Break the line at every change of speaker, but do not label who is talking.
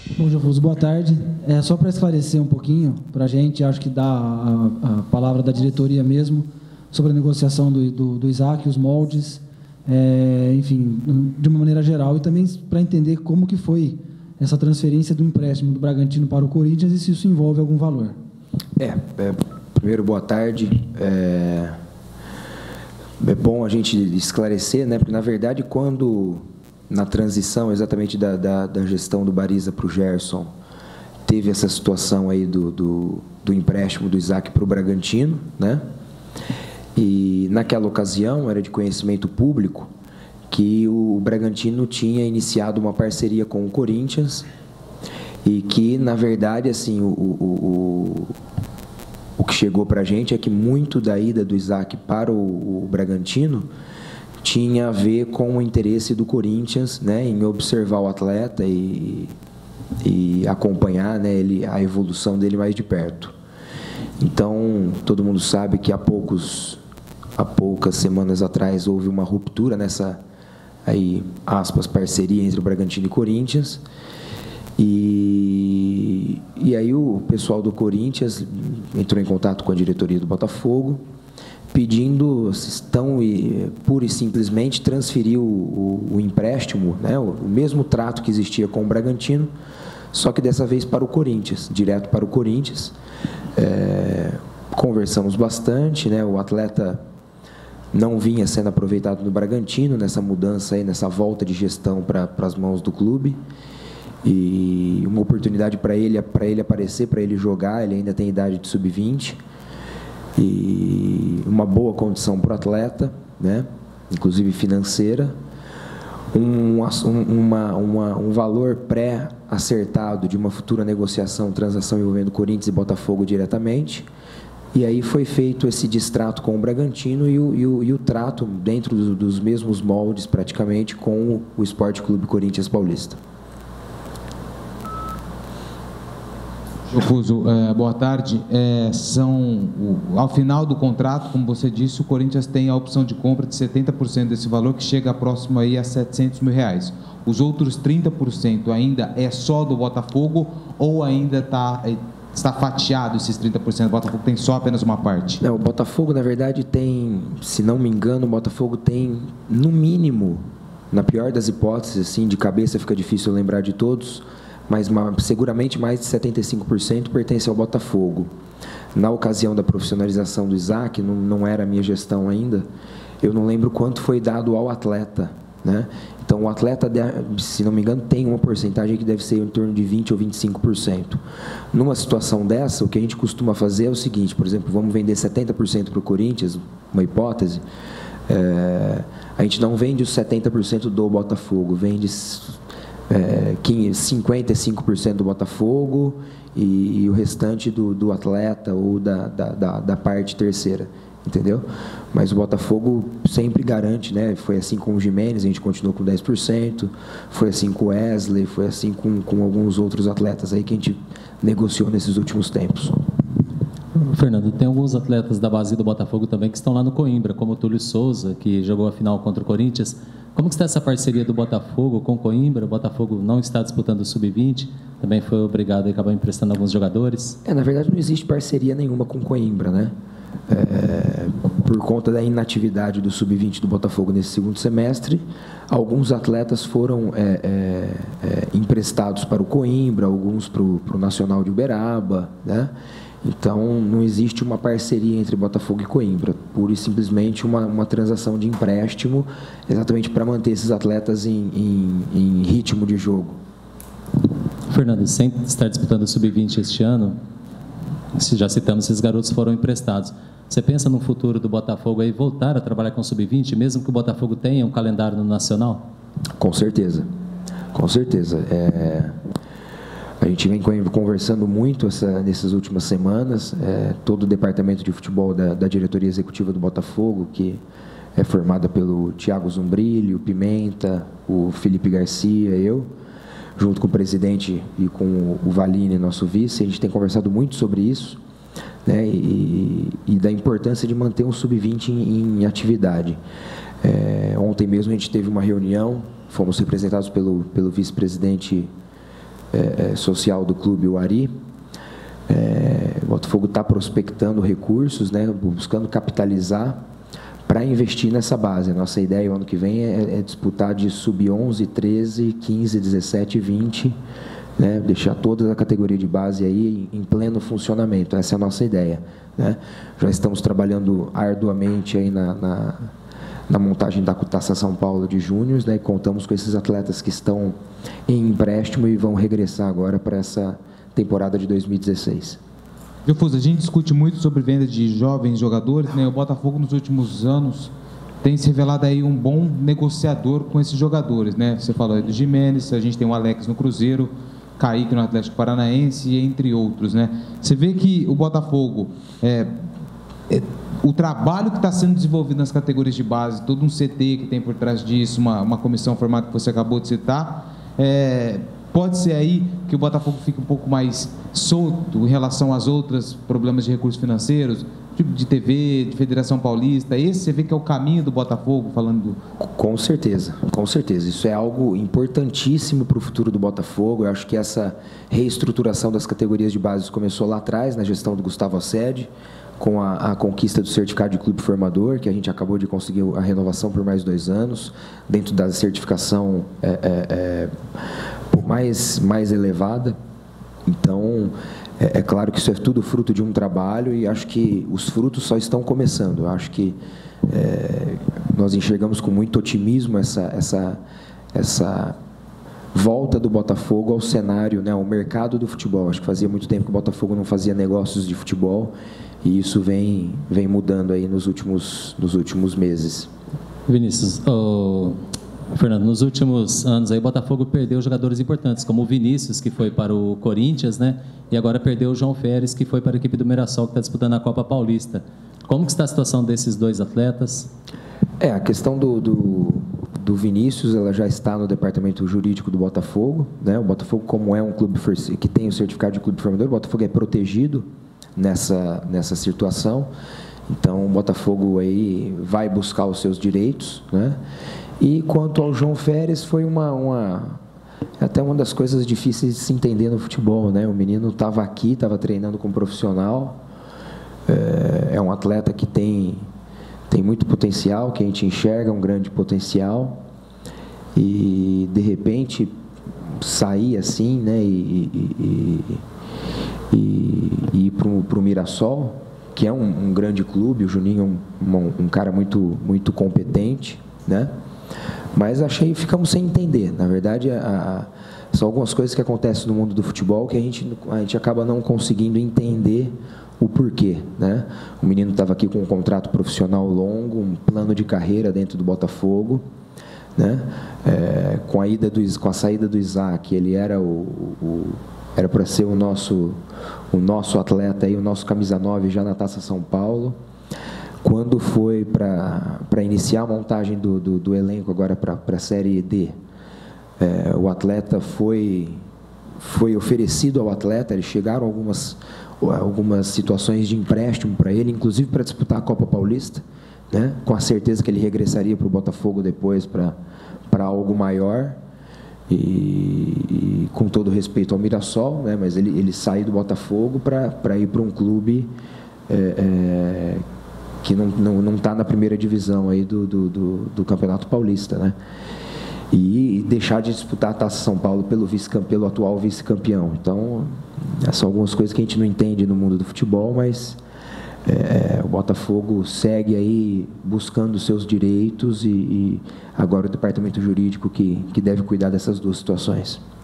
Bom, Jofuso, boa tarde. Só para esclarecer um pouquinho para a gente, acho que dá a palavra da diretoria mesmo, sobre a negociação do Isaac, os moldes, enfim, de uma maneira geral, e também para entender como que foi essa transferência do empréstimo do Bragantino para o Corinthians e se isso envolve algum valor.
Primeiro, boa tarde. É bom a gente esclarecer, né? Porque, na verdade, quando, na transição exatamente da gestão do Bariza para o Gerson, teve essa situação aí do empréstimo do Isaac para o Bragantino, né? E, naquela ocasião, era de conhecimento público que o Bragantino tinha iniciado uma parceria com o Corinthians e que, na verdade, assim, o que chegou para a gente é que muito da ida do Isaac para o Bragantino tinha a ver com o interesse do Corinthians, né, em observar o atleta e acompanhar, né, a evolução dele mais de perto. Então, todo mundo sabe que há poucas semanas atrás houve uma ruptura nessa, aí, aspas, parceria entre o Bragantino e Corinthians. E aí o pessoal do Corinthians entrou em contato com a diretoria do Botafogo, pedindo, pura e simplesmente, transferir o empréstimo, né, o mesmo trato que existia com o Bragantino, só que dessa vez para o Corinthians, direto para o Corinthians. Conversamos bastante, né, o atleta não vinha sendo aproveitado no Bragantino, nessa mudança aí, nessa volta de gestão para as mãos do clube. E uma oportunidade para ele aparecer, para ele jogar, ele ainda tem idade de sub-20, e uma boa condição para o atleta, né? Inclusive financeira, um valor pré-acertado de uma futura negociação, transação envolvendo Corinthians e Botafogo diretamente, e aí foi feito esse distrato com o Bragantino e o trato dentro dos mesmos moldes, praticamente, com o Esporte Clube Corinthians Paulista.
Jofuso, boa tarde. Ao final do contrato, como você disse, o Corinthians tem a opção de compra de 70% desse valor, que chega próximo aí a R$700 mil. Os outros 30% ainda é só do Botafogo ou ainda está fatiado esses 30%? O Botafogo tem só apenas uma parte?
Não, o Botafogo, na verdade, tem, se não me engano, o Botafogo tem, no mínimo, na pior das hipóteses, assim, de cabeça fica difícil lembrar de todos, mas seguramente mais de 75% pertence ao Botafogo. Na ocasião da profissionalização do Isaac, não era a minha gestão ainda, eu não lembro quanto foi dado ao atleta, né? Então, o atleta, se não me engano, tem uma porcentagem que deve ser em torno de 20% ou 25%. Numa situação dessa, o que a gente costuma fazer é o seguinte, por exemplo, vamos vender 70% para o Corinthians, uma hipótese, a gente não vende os 70% do Botafogo, vende 55% do Botafogo e o restante do atleta ou da parte terceira, entendeu? Mas o Botafogo sempre garante, né? Foi assim com o Gimenez, a gente continuou com 10%, foi assim com o Wesley, foi assim com alguns outros atletas aí que a gente negociou nesses últimos tempos.
Fernando, tem alguns atletas da base do Botafogo também que estão lá no Coimbra, como o Túlio Souza, que jogou a final contra o Corinthians. Como que está essa parceria do Botafogo com o Coimbra? O Botafogo não está disputando o Sub-20, também foi obrigado a acabar emprestando alguns jogadores.
Na verdade, não existe parceria nenhuma com o Coimbra, né? Por conta da inatividade do Sub-20 do Botafogo nesse segundo semestre, alguns atletas foram emprestados para o Coimbra, alguns para o Nacional de Uberaba, né? Então, não existe uma parceria entre Botafogo e Coimbra, pura e simplesmente uma transação de empréstimo, exatamente para manter esses atletas em ritmo de jogo.
Fernando, sem estar disputando o Sub-20 este ano, já citamos, esses garotos foram emprestados. Você pensa no futuro do Botafogo aí voltar a trabalhar com o Sub-20, mesmo que o Botafogo tenha um calendário no Nacional?
Com certeza, com certeza. A gente vem conversando muito nessas últimas semanas, todo o departamento de futebol da diretoria executiva do Botafogo, que é formada pelo Thiago Zumbrilho, o Pimenta, o Felipe Garcia, eu, junto com o presidente e com o Valine, nosso vice, a gente tem conversado muito sobre isso, né, e da importância de manter um Sub-20 em atividade. Ontem mesmo a gente teve uma reunião, fomos representados pelo vice-presidente social do clube, o Ari. O Botafogo está prospectando recursos, né, buscando capitalizar para investir nessa base. A nossa ideia, o ano que vem, é disputar de sub-11, 13, 15, 17 e 20, né, deixar toda a categoria de base aí em pleno funcionamento. Essa é a nossa ideia, né? Já estamos trabalhando arduamente aí na montagem da Taça São Paulo de Júniors, né, e contamos com esses atletas que estão em empréstimo e vão regressar agora para essa temporada de 2016.
Gilfusa, a gente discute muito sobre venda de jovens jogadores, né? O Botafogo nos últimos anos tem se revelado aí um bom negociador com esses jogadores, né? Você falou aí do Gimenez, a gente tem o Alex no Cruzeiro, Kaique no Atlético Paranaense, entre outros, né? Você vê que o Botafogo, o trabalho que está sendo desenvolvido nas categorias de base, todo um CT que tem por trás disso, uma comissão formada que você acabou de citar, pode ser aí que o Botafogo fique um pouco mais solto em relação às outras problemas de recursos financeiros, tipo de TV, de Federação Paulista. Esse você vê que é o caminho do Botafogo, falando
Com certeza, com certeza. Isso é algo importantíssimo para o futuro do Botafogo. Eu acho que essa reestruturação das categorias de base começou lá atrás, na gestão do Gustavo Assede, com a conquista do certificado de clube formador, que a gente acabou de conseguir a renovação por mais 2 anos, dentro da certificação mais elevada. Então, é claro que isso é tudo fruto de um trabalho e acho que os frutos só estão começando. Eu acho que nós enxergamos com muito otimismo essa volta do Botafogo ao cenário, né, ao mercado do futebol. Acho que fazia muito tempo que o Botafogo não fazia negócios de futebol e isso vem mudando aí nos últimos meses.
Vinícius, Fernando, nos últimos anos aí o Botafogo perdeu jogadores importantes, como o Vinícius, que foi para o Corinthians, né? E agora perdeu o João Férez, que foi para a equipe do Mirassol, que está disputando a Copa Paulista. Como que está a situação desses 2 atletas?
A questão do Vinícius, ela já está no departamento jurídico do Botafogo, né? O Botafogo, como é um clube que tem o certificado de clube formador, o Botafogo é protegido nessa situação. Então, o Botafogo aí vai buscar os seus direitos, né? E quanto ao João Férez, foi até uma das coisas difíceis de se entender no futebol, né? O menino estava aqui, estava treinando com um profissional, é um atleta que tem muito potencial, que a gente enxerga um grande potencial, e de repente sair assim, né? E ir para o Mirassol, que é um grande clube. O Juninho é um cara muito, muito competente, né? Mas ficamos sem entender. Na verdade, são algumas coisas que acontecem no mundo do futebol que a gente acaba não conseguindo entender o porquê, né? O menino estava aqui com um contrato profissional longo, um plano de carreira dentro do Botafogo, né? Com a saída do Isaac, ele era para ser o nosso atleta, aí, o nosso camisa 9 já na Taça São Paulo. Quando foi para iniciar a montagem do elenco agora para a Série D, o atleta foi oferecido ao atleta, eles chegaram algumas situações de empréstimo para ele, inclusive para disputar a Copa Paulista, né, com a certeza que ele regressaria para o Botafogo depois para algo maior, e com todo respeito ao Mirassol, né, mas ele saiu do Botafogo para ir para um clube que não está na primeira divisão aí do Campeonato Paulista, né? E deixar de disputar a Taça São Paulo pelo atual vice-campeão. Então, são algumas coisas que a gente não entende no mundo do futebol, mas o Botafogo segue aí buscando seus direitos e agora o departamento jurídico que deve cuidar dessas 2 situações.